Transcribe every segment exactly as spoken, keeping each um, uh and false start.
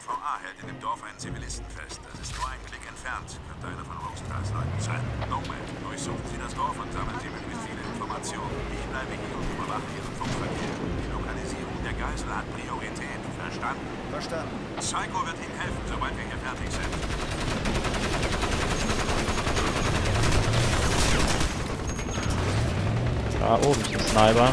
V A hält in dem Dorf einen Zivilisten fest. Das ist nur einen Klick entfernt. Könnte einer von Rostars Leuten sein. Nomad, durchsuchen Sie das Dorf und sammeln Sie möglichst viele Informationen. Ich bleibe hier und überwache Ihren Funkverkehr. Die Lokalisierung der Geisel hat Priorität. Verstanden? Verstanden. Psycho wird Ihnen helfen, sobald wir hier fertig sind. Da oben ist ein Sniper.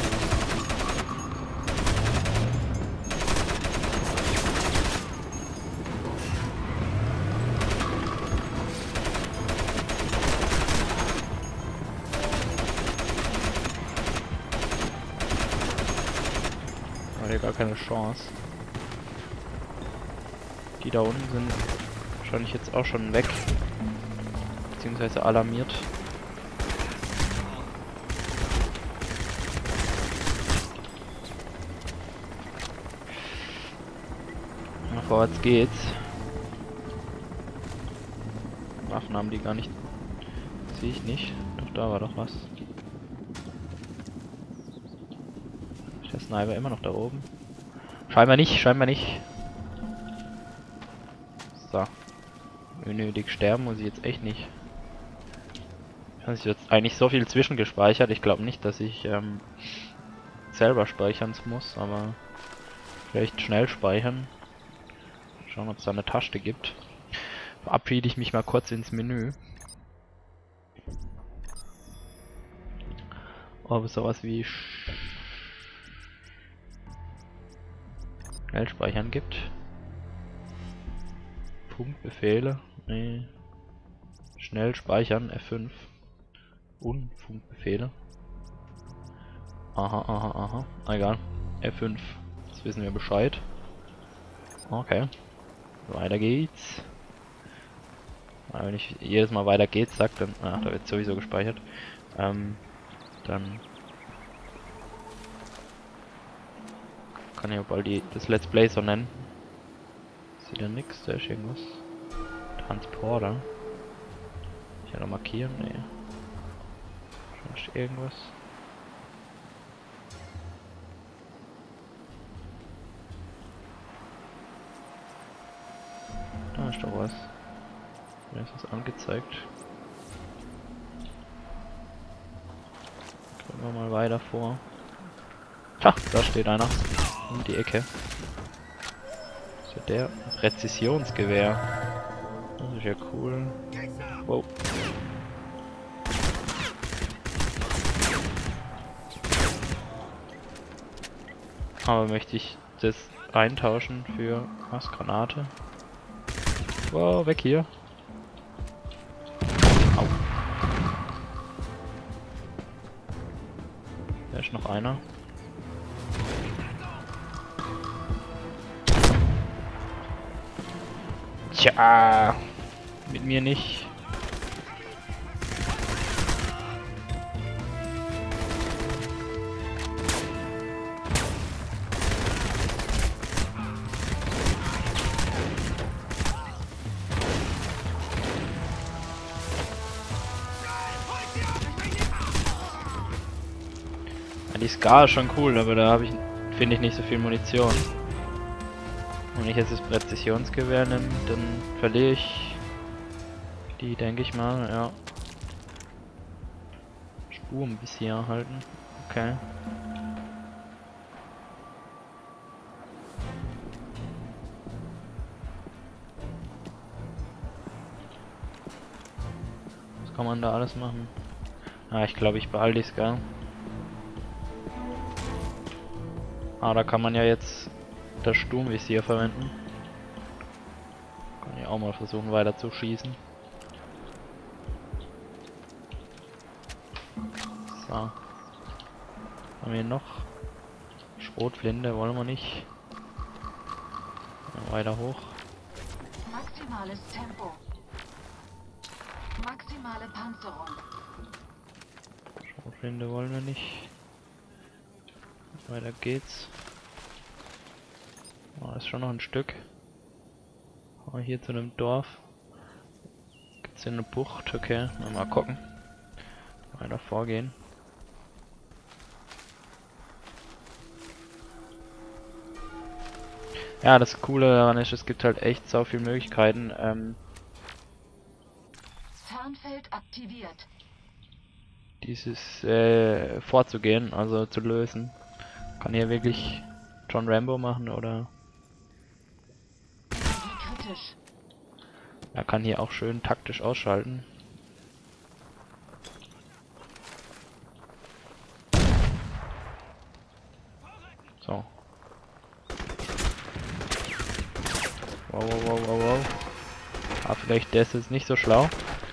Hier gar keine Chance. Die da unten sind wahrscheinlich jetzt auch schon weg. Beziehungsweise alarmiert. Na, vorwärts geht's. Waffen haben die gar nicht. Sehe ich nicht. Doch, da war doch was. Der Sniper immer noch da oben. Scheinbar nicht, scheinbar nicht. So. Unnötig sterben muss ich jetzt echt nicht. Ich habe jetzt eigentlich so viel zwischengespeichert. Ich glaube nicht, dass ich ähm, selber speichern muss, aber vielleicht schnell speichern. Schauen, ob es da eine Taste gibt. Verabschiede ich mich mal kurz ins Menü. Ob es sowas wie schnell speichern gibt. Punktbefehle. Nee. Schnell speichern. F fünf. Unfunkbefehle. Aha, aha, aha. Egal. F fünf. Jetzt wissen wir Bescheid. Okay. Weiter geht's. Aber wenn ich jedes Mal weiter geht's sag, dann. Ach, da wird sowieso gespeichert. Ähm, dann kann ich auch bald die, das Let's Play so nennen. Sieht ja nix, da ist irgendwas. Transporter. Ich kann noch markieren, nee. Ist irgendwas. Da ist doch was. Da ist was angezeigt. Gehen wir mal weiter vor. Ha, da steht einer. Um die Ecke. Ist ja der Präzisionsgewehr. Das ist ja cool. Wow. Aber möchte ich das eintauschen für was? Granate? Wow, weg hier. Au. Da ist noch einer. Tja, mit mir nicht. Ja, die Scar ist schon cool, aber da habe ich, finde ich, nicht so viel Munition. Wenn ich jetzt das Präzisionsgewehr nehme, dann verliere ich die, denke ich mal, ja. Spuren bis hier erhalten. Okay. Was kann man da alles machen? Ah, ich glaube, ich behalte die Scar. Ah, da kann man ja jetzt das Sturmvisier verwenden. Kann ich auch mal versuchen weiter zu schießen. So. Haben wir noch? Schrotflinte wollen wir nicht. Dann weiter hoch. Maximales Tempo. Maximale Panzerung. Schrotflinte wollen wir nicht. Weiter geht's. Oh, ist schon noch ein Stück. Oh, hier zu einem Dorf. Gibt's hier eine Bucht? Okay, mal gucken. Weiter vorgehen. Ja, das Coole daran ist, es gibt halt echt so viele Möglichkeiten, ähm, Tarnfeld aktiviert. dieses äh, vorzugehen, also zu lösen. Kann hier wirklich John Rambo machen oder Energie kritisch. er kann hier auch schön taktisch ausschalten. So. Wow, wow, wow, wow, wow. Ah, vielleicht der ist jetzt nicht so schlau.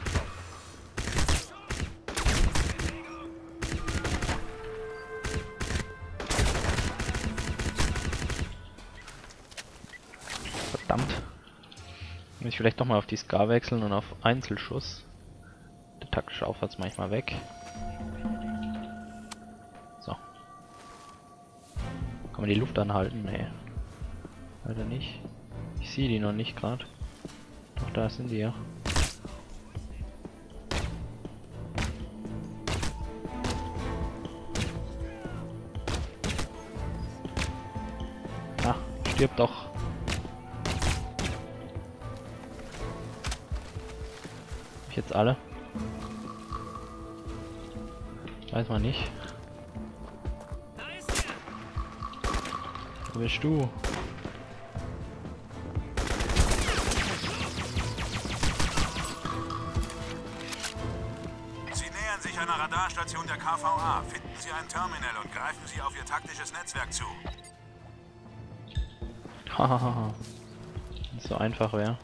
Verdammt. Muss ich vielleicht doch mal auf die Scar wechseln und auf Einzelschuss. Der taktische Aufwärts manchmal weg. So. Kann man die Luft anhalten? Nee. Leider nicht. Ich sehe die noch nicht gerade. Doch, da sind die ja. Ah, stirb doch. Hab ich jetzt alle? Weiß man nicht. Wo bist du? Sie nähern sich einer Radarstation der K V A. Finden Sie ein Terminal und greifen Sie auf Ihr taktisches Netzwerk zu. Hahaha. Wenn es so einfach wäre.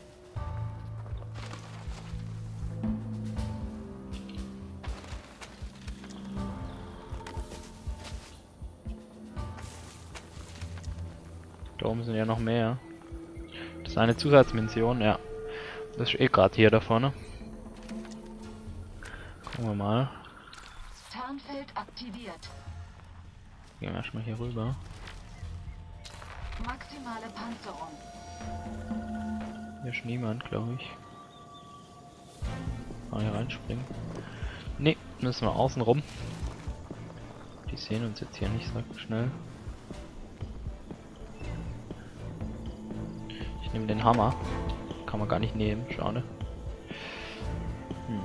Da oben sind ja noch mehr. Das ist eine Zusatzmission, ja. Das ist eh gerade hier da vorne. Gucken wir mal. Tarnfeld aktiviert. Gehen wir erstmal hier rüber. Maximale Panzerung. Hier ist niemand, glaube ich. Mal hier reinspringen. Ne, müssen wir außen rum. Die sehen uns jetzt hier nicht so schnell. Ich nehme den Hammer. Kann man gar nicht nehmen, schade. Hm.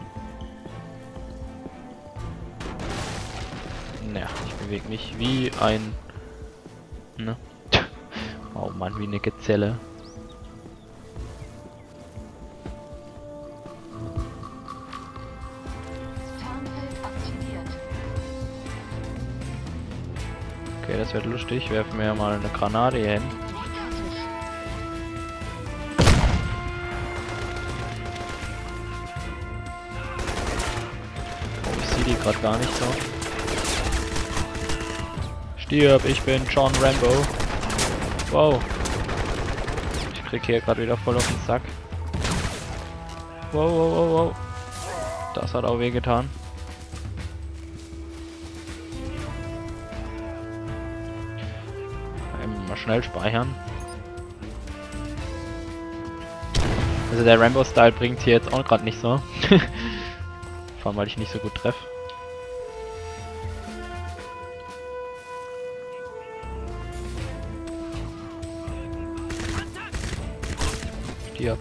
Naja, ich bewege mich wie ein... Ne? Oh Mann, wie eine Gezelle. Tarnfeld aktiviert. Okay, das wird lustig. Werfen wir mal eine Granate hier hin. Kritisch. Oh, ich sehe die gerade gar nicht so. Stirb, ich bin John Rambo. Wow. Ich krieg hier gerade wieder voll auf den Sack. Wow, wow, wow, wow. Das hat auch wehgetan. Ähm, mal schnell speichern. Also der Rambo-Style bringt hier jetzt auch gerade nicht so. Vor allem, weil ich nicht so gut treffe. Stirb.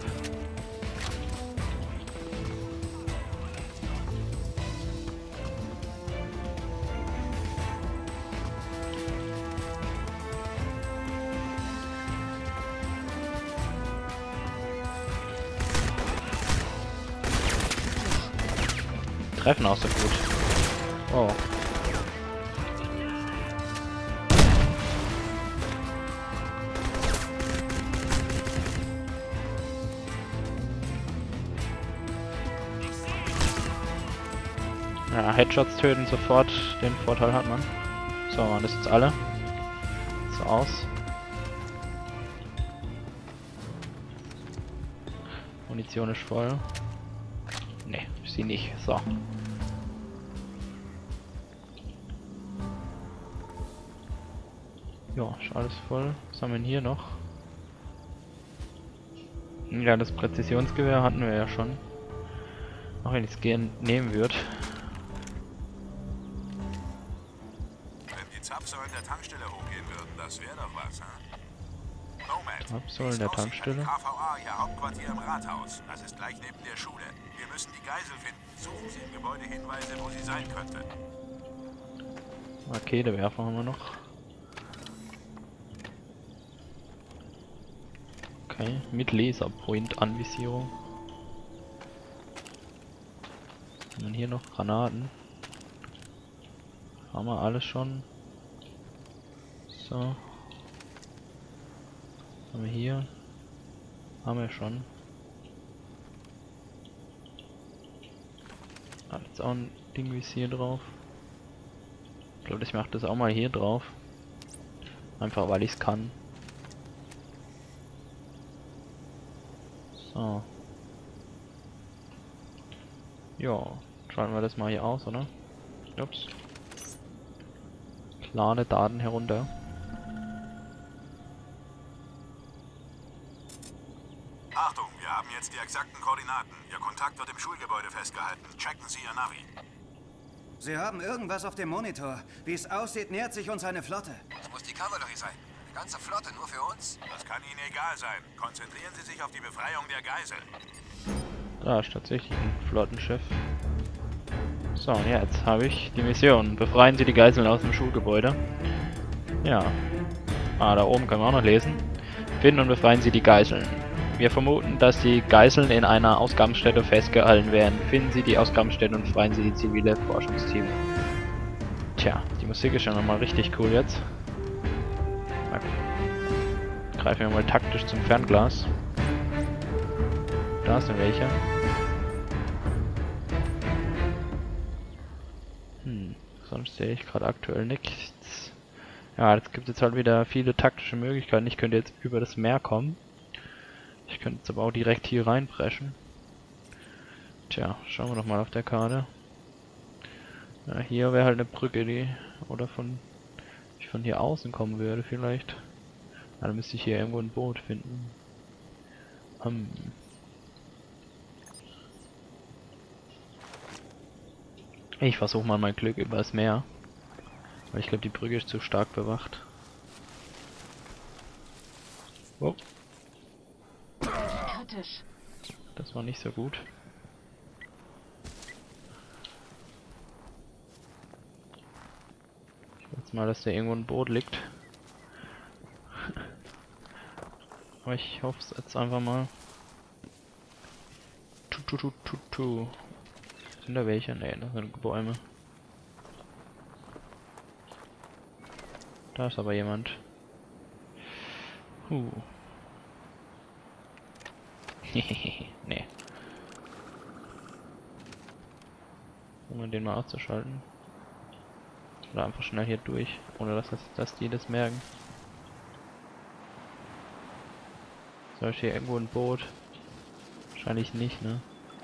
Treffen auch so gut. Oh. Ja, Headshots töten sofort, den Vorteil hat man. So, waren das jetzt alle? So aus. Munition ist voll. Ne, sie nicht. So. Ja, ist alles voll. Was haben wir denn hier noch? Ja, das Präzisionsgewehr hatten wir ja schon. Auch wenn ich es gerne nehmen würde. Wenn die Zapfsäulen der Tankstelle hochgehen würden, das wäre doch was, hm? Nomad. Absol in der Tankstelle. K V A, ihr Hauptquartier im Rathaus. Das ist gleich neben der Schule. Wir müssen die Geisel finden. Suchen Sie im Gebäude Hinweise, wo sie sein könnte. Raketewerfer haben wir noch. Okay, mit Laserpoint-Anvisierung. Und dann hier noch Granaten. Haben wir alles schon. So. Haben wir hier. Haben wir schon. Hat jetzt auch ein Dingvisier drauf. Ich glaube, ich mache das auch mal hier drauf. Einfach weil ich es kann. So. Ja, schalten wir das mal hier aus, oder? Ups. Lade Daten herunter. Achtung, wir haben jetzt die exakten Koordinaten. Ihr Kontakt wird im Schulgebäude festgehalten. Checken Sie Ihr Navi. Sie haben irgendwas auf dem Monitor. Wie es aussieht, nähert sich uns eine Flotte. Das muss die Kavallerie sein. Eine ganze Flotte nur für uns. Das kann Ihnen egal sein. Konzentrieren Sie sich auf die Befreiung der Geisel. Da ist tatsächlich ein Flottenschiff. So, und jetzt habe ich die Mission. Befreien Sie die Geiseln aus dem Schulgebäude. Ja. Ah, da oben können wir auch noch lesen. Finden und befreien Sie die Geiseln. Wir vermuten, dass die Geiseln in einer Ausgangsstätte festgehalten werden. Finden Sie die Ausgangsstätte und befreien Sie die zivile Forschungsteam. Tja, die Musik ist ja nochmal richtig cool jetzt. Mal greifen wir mal taktisch zum Fernglas. Da sind welche. Hm, sonst sehe ich gerade aktuell nichts. Ja, jetzt gibt es jetzt halt wieder viele taktische Möglichkeiten. Ich könnte jetzt über das Meer kommen. Ich könnte jetzt aber auch direkt hier reinpreschen. Tja, schauen wir doch mal auf der Karte. Ja, hier wäre halt eine Brücke, die oder von ich von hier außen kommen würde vielleicht. Ja, dann müsste ich hier irgendwo ein Boot finden. Hm. Ich versuche mal mein Glück übers Meer. Weil ich glaube, die Brücke ist zu stark bewacht. Oh. Kritisch. Das war nicht so gut. Ich will jetzt mal, dass da irgendwo ein Boot liegt. Aber ich hoffe es jetzt einfach mal. Tu, tu, tu, tu, tu. Sind da welche? Ne, das sind Bäume. Da ist aber jemand. Huh. Nee. Um den mal auszuschalten. Oder einfach schnell hier durch, ohne dass, das, dass die das merken. Soll ich hier irgendwo ein Boot? Wahrscheinlich nicht, ne?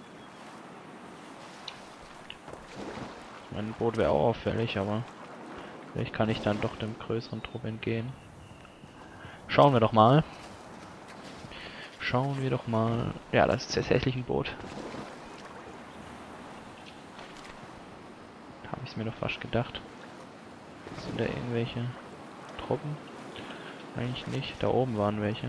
Mein Boot wäre auch auffällig, aber vielleicht kann ich dann doch dem größeren Trupp entgehen. Schauen wir doch mal. Schauen wir doch mal. Ja, das ist tatsächlich ein Boot. Habe ich es mir doch fast gedacht. Sind da irgendwelche Truppen? Eigentlich nicht. Da oben waren welche.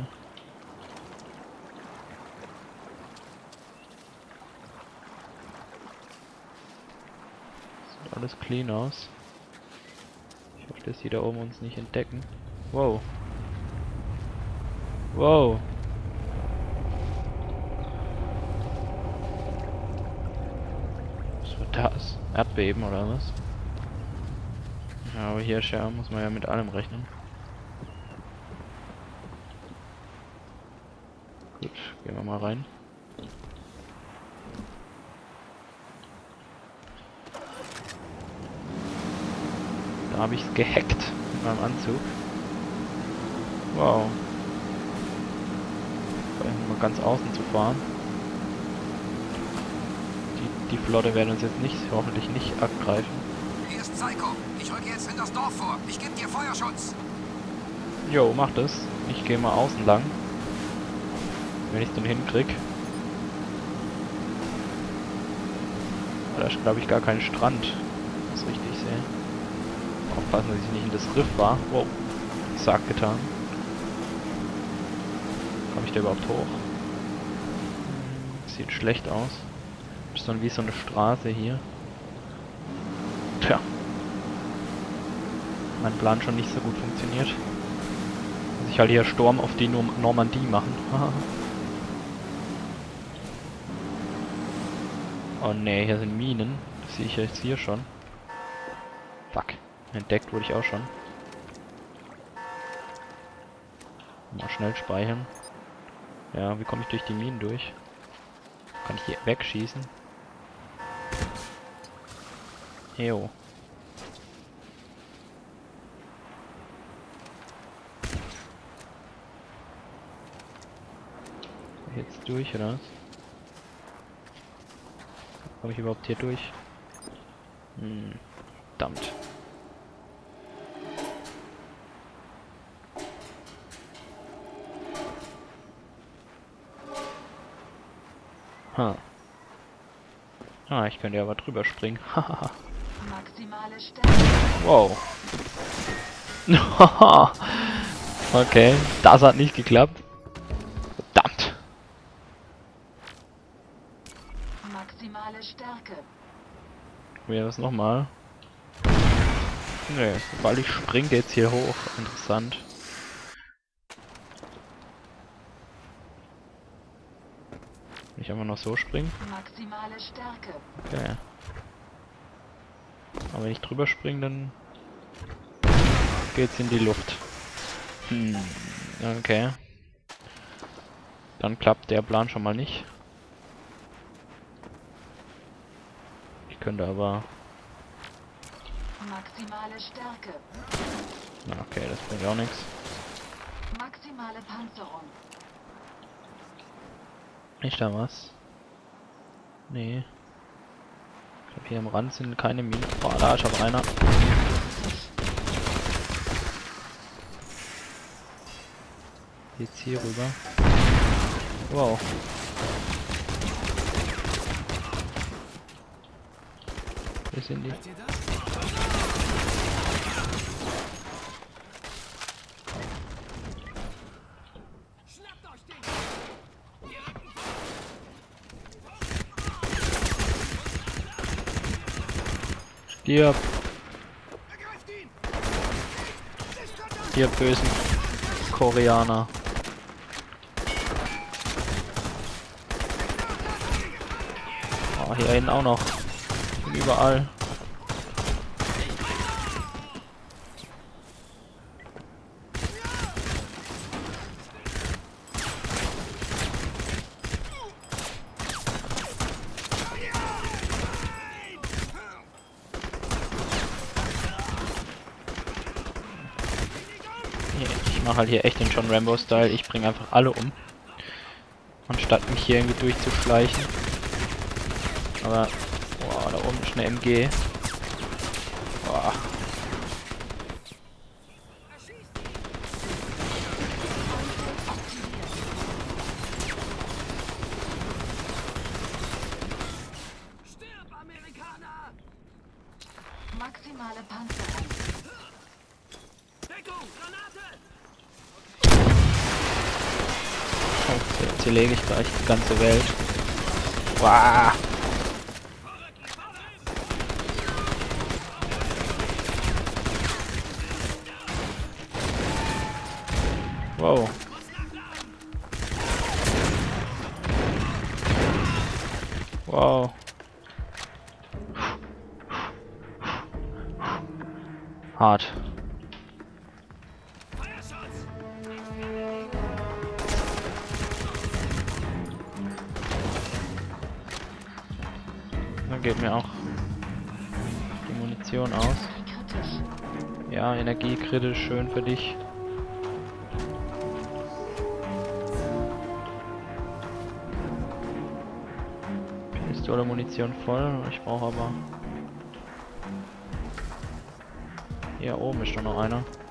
Sieht alles clean aus. Ich hoffe, dass die da oben uns nicht entdecken. Wow. Wow. Was war das? Erdbeben oder was? Ja, aber hier ja, muss man ja mit allem rechnen. Gut, gehen wir mal rein. Da habe ich es gehackt mit meinem Anzug. Wow. Mal ganz außen zu fahren. Die, die Flotte werden uns jetzt nicht, hoffentlich nicht abgreifen. Hier ist Psycho. Ich rücke jetzt in das Dorf vor. Ich gebe dir Feuerschutz. Jo, mach das. Ich gehe mal außen lang. Wenn ich es dann hinkrieg. Da ist, glaube ich, gar kein Strand. Wenn ich das richtig sehe. Aufpassen, dass ich nicht in das Riff war. Wow. Zack getan. ich da überhaupt hoch? Sieht schlecht aus. Ist dann wie so eine Straße hier. Tja. Mein Plan schon nicht so gut funktioniert. Muss ich halt hier Sturm auf die Norm Normandie machen. Oh ne, hier sind Minen. Das sehe ich jetzt hier schon. Fuck. Entdeckt wurde ich auch schon. Mal schnell speichern. Ja, wie komme ich durch die Minen durch? Kann ich hier wegschießen? Jo. Jetzt durch, oder was? Komme ich überhaupt hier durch? Hm, verdammt. Ha. Ah, ich könnte ja aber drüber springen. Hahaha. Maximale Stärke. Wow. Okay, das hat nicht geklappt. Verdammt. Maximale Stärke. Wäre das nochmal? Nee, weil ich springe jetzt hier hoch. Interessant. Ich einfach noch so springen? Maximale Stärke. Okay. Aber wenn ich drüber springe, dann geht's in die Luft. Hm, okay. Dann klappt der Plan schon mal nicht. Ich könnte aber... Maximale Stärke. Okay, das bringt auch nichts. Maximale Panzerung. Ist da was? Nee. Ich glaube, hier am Rand sind keine Minen. Boah, da ist aber einer. Jetzt hier rüber. Wow. Wo sind die? Stirb! Ihr bösen Koreaner. Oh, hier hinten auch noch. Und überall. Ich mache halt hier echt den John Rambo-Style. Ich bringe einfach alle um. Anstatt mich hier irgendwie durchzuschleichen. Aber, boah, da oben ist eine M G. Boah. Maximale Panzerung. Oh, jetzt zerlege ich gleich die ganze Welt. Wow. Wow. Wow. Hart. Dann geht mir auch die Munition aus. Kritisch. Ja, energiekritisch, schön für dich. Pistole Munition voll, ich brauche aber... Hier oben ist schon noch einer.